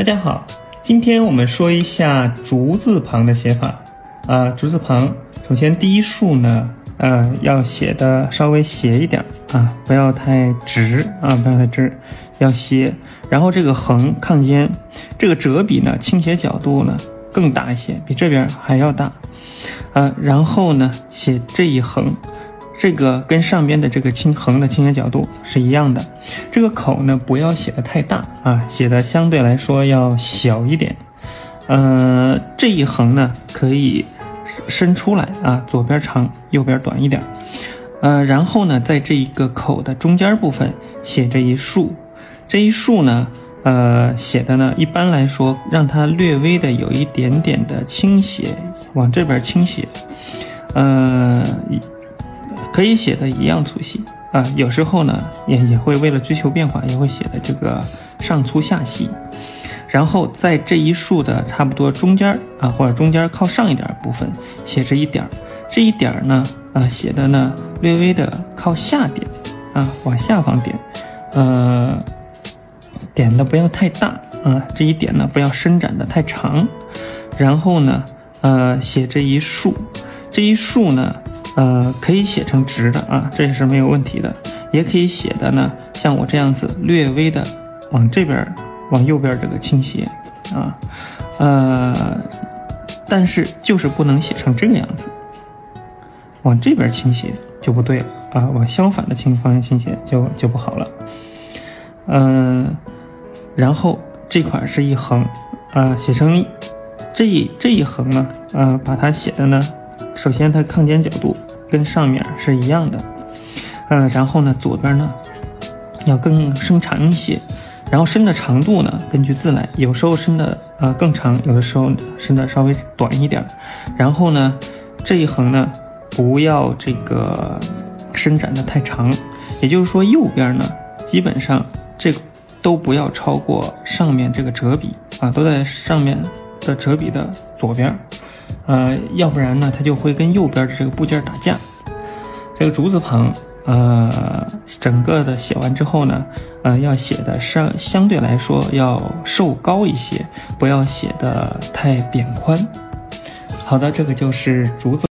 家好，今天我们说一下竹字旁的写法。竹字旁，首先第一竖呢，要写的稍微斜一点不要太直不要太直，要斜。然后这个横抗间，这个折笔呢，倾斜角度呢更大一些，比这边还要大。然后呢，写这一横。这个跟上边的这个横的倾斜角度是一样的，这个口呢不要写的太大写的相对来说要小一点。这一横呢可以伸出来左边长右边短一点。然后呢在这一个口的中间部分写这一竖，这一竖呢写的呢一般来说让它略微的有一点点的倾斜，往这边倾斜。可以写的一样粗细有时候呢也会为了追求变化，也会写的这个上粗下细。然后在这一竖的差不多中间或者中间靠上一点部分写这一点，这一点呢写的呢略微的靠下点往下方点，点的不要太大这一点呢不要伸展的太长。然后呢写这一竖，这一竖呢可以写成直的这也是没有问题的，也可以写的呢像我这样子略微的往这边往右边这个倾斜但是就是不能写成这个样子，往这边倾斜就不对了往相反的方向倾斜就不好了。然后这块是一横写成这一横呢把它写的呢，首先它抗间角度跟上面是一样的，然后呢左边呢要更伸长一些，然后伸的长度呢根据字来，有时候伸的更长，有的时候伸的稍微短一点。然后呢这一横呢不要这个伸展的太长，也就是说右边呢基本上这个都不要超过上面这个折笔都在上面的折笔的左边。要不然呢它就会跟右边的这个部件打架。这个竹字旁整个的写完之后呢要写的相对来说要瘦高一些，不要写的太扁宽。好的，这个就是竹字。